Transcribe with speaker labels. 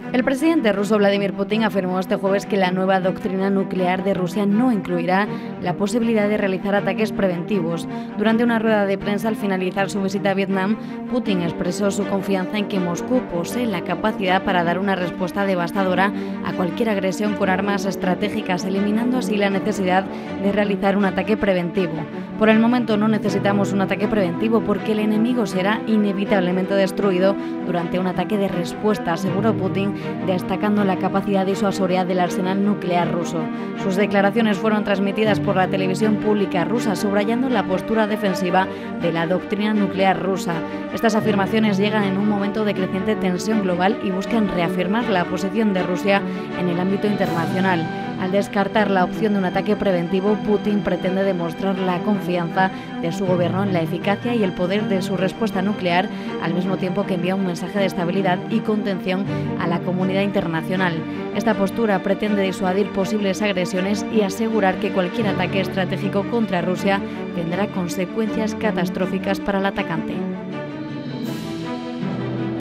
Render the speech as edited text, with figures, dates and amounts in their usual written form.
Speaker 1: El presidente ruso Vladimir Putin afirmó este jueves que la nueva doctrina nuclear de Rusia no incluirá la posibilidad de realizar ataques preventivos. Durante una rueda de prensa al finalizar su visita a Vietnam, Putin expresó su confianza en que Moscú posee la capacidad para dar una respuesta devastadora a cualquier agresión con armas estratégicas, eliminando así la necesidad de realizar un ataque preventivo. Por el momento no necesitamos un ataque preventivo porque el enemigo será inevitablemente destruido durante un ataque de respuesta, aseguró Putin, destacando la capacidad disuasoria del arsenal nuclear ruso. Sus declaraciones fueron transmitidas por la televisión pública rusa, subrayando la postura defensiva de la doctrina nuclear rusa. Estas afirmaciones llegan en un momento de creciente tensión global y buscan reafirmar la posición de Rusia en el ámbito internacional. Al descartar la opción de un ataque preventivo, Putin pretende demostrar la confianza de su gobierno en la eficacia y el poder de su respuesta nuclear, al mismo tiempo que envía un mensaje de estabilidad y contención a la comunidad internacional. Esta postura pretende disuadir posibles agresiones y asegurar que cualquier ataque estratégico contra Rusia tendrá consecuencias catastróficas para el atacante.